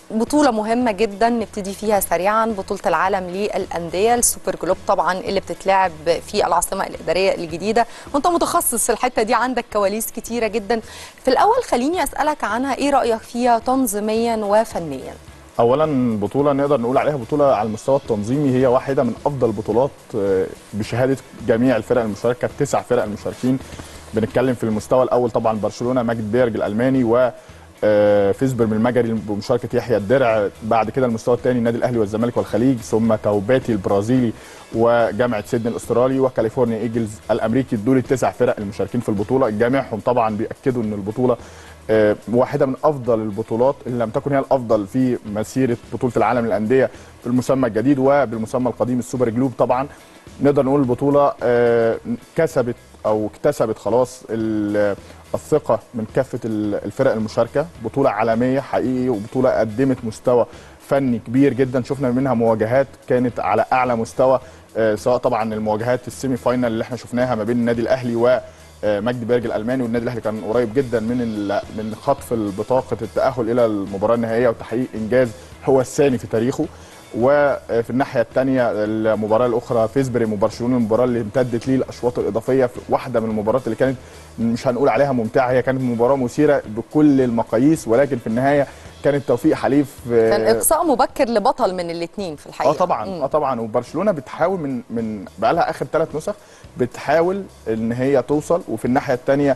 بطولة مهمة جدا نبتدي فيها سريعا، بطولة العالم للأندية السوبر جلوب طبعا اللي بتتلعب في العاصمة الإدارية الجديدة، وانت متخصص في الحتة دي، عندك كواليس كتيرة جدا. في الأول خليني أسألك عنها، ايه رأيك فيها تنظيميا وفنيا؟ اولا بطوله نقدر نقول عليها بطوله على المستوى التنظيمي، هي واحده من افضل البطولات بشهاده جميع الفرق المشاركه، ال9 فرق المشاركين. بنتكلم في المستوى الاول طبعا برشلونه ماجد بيرج الالماني، و فيسبرم المجري بمشاركه يحيى الدرع. بعد كده المستوى الثاني النادي الاهلي والزمالك والخليج، ثم توباتي البرازيلي وجامعه سيدني الاسترالي وكاليفورنيا ايجلز الامريكي. دول ال9 فرق المشاركين في البطوله، جميعهم طبعا بياكدوا ان البطوله واحده من افضل البطولات، ان لم تكن هي الافضل في مسيره بطوله العالم للانديه بالمسمى الجديد وبالمسمى القديم السوبر جلوب. طبعا نقدر نقول البطوله كسبت او اكتسبت خلاص الثقه من كافه الفرق المشاركه. بطوله عالميه حقيقي، وبطوله قدمت مستوى فني كبير جدا، شفنا منها مواجهات كانت على اعلى مستوى، سواء طبعا المواجهات السيمي فاينال اللي احنا شفناها ما بين النادي الاهلي و مجدي بيرج الالماني، والنادي الاهلي كان قريب جدا من خطف بطاقه التاهل الى المباراه النهائيه وتحقيق انجاز هو الثاني في تاريخه. وفي الناحيه الثانيه المباراه الاخرى فيسبرم وبرشلونه، المباراه اللي امتدت ليه الاشواط الاضافيه، في واحده من المباريات اللي كانت مش هنقول عليها ممتعه، هي كانت مباراه مثيره بكل المقاييس، ولكن في النهايه كانت توفيق حليف. كان اقصاء مبكر لبطل من الاثنين في الحقيقه. طبعا طبعا. وبرشلونه بتحاول من بقى لها اخر 3 نسخ بتحاول ان هي توصل. وفي الناحيه الثانيه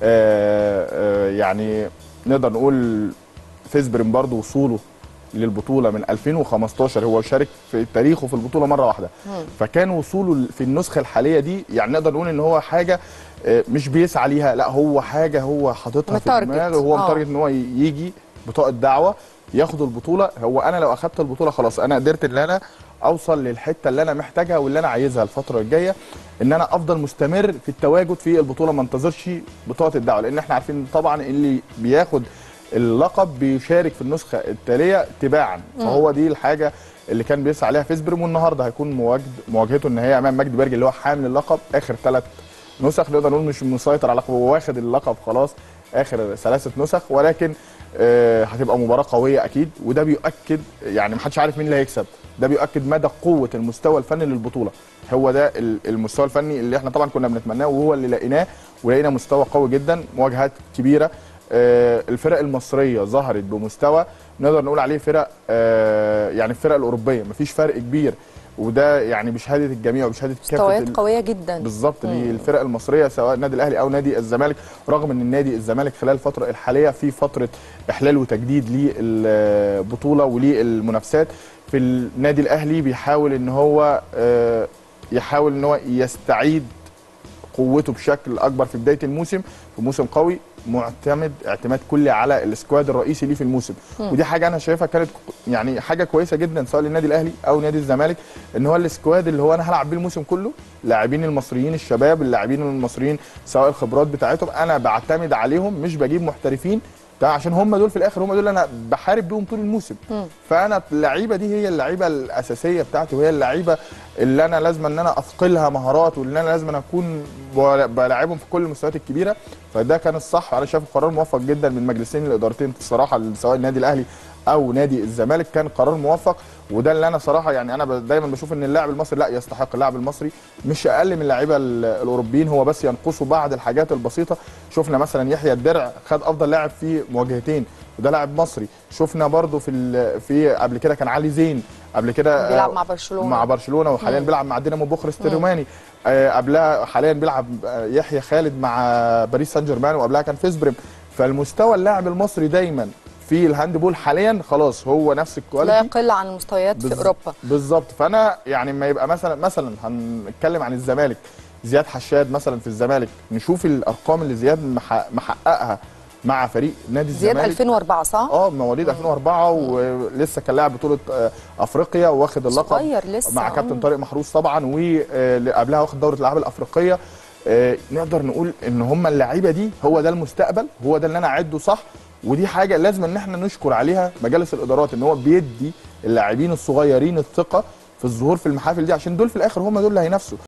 يعني نقدر نقول فيسبرم برضو وصوله للبطوله من 2015، هو شارك في تاريخه في البطوله مره واحده، فكان وصوله في النسخه الحاليه دي يعني نقدر نقول ان هو حاجه مش بيسعى ليها، لا هو حاجه هو حاططها في دماغه، هو متارجت ان هو يجي بطاقه دعوه ياخد البطوله. هو انا لو اخدت البطوله خلاص انا قدرت ان انا اوصل للحته اللي انا محتاجها واللي انا عايزها الفتره الجايه، ان انا افضل مستمر في التواجد في البطوله، ما انتظرش بطاقه الدعوه، لان احنا عارفين طبعا اللي بياخد اللقب بيشارك في النسخه التاليه تباعا، فهو دي الحاجه اللي كان بيسعى عليها فيسبرم. والنهارده هيكون مواجهته النهائيه امام مجدي بيرج اللي هو حامل اللقب اخر 3 نسخ، نقدر نقول مش مسيطر على اللقب، هو واخد اللقب خلاص اخر 3 نسخ، ولكن هتبقى مباراه قويه اكيد. وده بيؤكد يعني محدش عارف مين اللي هيكسب، ده بيؤكد مدى قوه المستوى الفني للبطوله. هو ده المستوى الفني اللي احنا طبعا كنا بنتمناه وهو اللي لقيناه، ولقينا مستوى قوي جدا، مواجهات كبيره. الفرق المصريه ظهرت بمستوى نقدر نقول عليه فرق يعني الفرق الاوروبيه مفيش فرق كبير، وده يعني بشهاده الجميع وبشهاده مستويات قويه جدا بالظبط للفرق المصريه سواء النادي الاهلي او نادي الزمالك، رغم ان النادي الزمالك خلال الفتره الحاليه في فتره احلال وتجديد للبطوله وللمنافسات. في النادي الاهلي بيحاول ان هو يستعيد قوته بشكل اكبر في بدايه الموسم، في موسم قوي معتمد اعتماد كلي على السكواد الرئيسي ليه في الموسم. ودي حاجه انا شايفها كانت يعني حاجه كويسه جدا سواء للنادي الاهلي او نادي الزمالك، ان هو السكواد اللي هو انا هلعب بيه الموسم كله، لاعبين المصريين الشباب، اللاعبين المصريين سواء الخبرات بتاعتهم انا بعتمد عليهم، مش بجيب محترفين عشان هم دول في الاخر هم دول انا بحارب بيهم طول الموسم. فانا اللعيبه دي هي اللعيبه الاساسيه بتاعتي، وهي اللعيبه اللي انا لازم ان انا اثقلها مهارات، واللي انا لازم اكون بلاعبهم في كل المستويات الكبيره. فده كان الصح، انا شايفه قرار موفق جدا من مجلسين الادارتين الصراحه، سواء النادي الاهلي او نادي الزمالك، كان قرار موفق. وده اللي انا صراحه يعني انا دايما بشوف ان اللاعب المصري لا يستحق، اللاعب المصري مش اقل من اللعيبه الاوروبيين، هو بس ينقصه بعض الحاجات البسيطه. شفنا مثلا يحيى الدرع خد افضل لاعب في مواجهتين، وده لاعب مصري. شفنا برده في قبل كده كان علي زين قبل كده بيلعب مع برشلونه وحاليا بيلعب مع دينامو بوخارست الروماني. قبلها حاليا بيلعب يحيى خالد مع باريس سان جيرمان، وقبلها كان فيسبرم. فالمستوى اللاعب المصري دايما في الهاندبول حاليا خلاص هو نفس الكواليتي، لا يقل عن المستويات في اوروبا بالظبط. فانا يعني ما يبقى مثلا هنتكلم عن الزمالك، زياد حشاد مثلا في الزمالك، نشوف الارقام اللي زياد محققها مع فريق نادي الزمالك. زياد 2004 صح؟ مواليد 2004 ولسه كان لاعب بطوله افريقيا واخد اللقب صغير لسه مع كابتن طارق محروس طبعا، وقبلها واخد دوره الالعاب الافريقيه. نقدر نقول ان هم اللعيبه دي هو ده المستقبل، هو ده اللي انا اعده صح. ودي حاجه لازم ان احنا نشكر عليها مجالس الادارات، ان هو بيدي اللاعبين الصغيرين الثقه في الظهور في المحافل دي، عشان دول في الاخر هم دول اللي هينافسوا.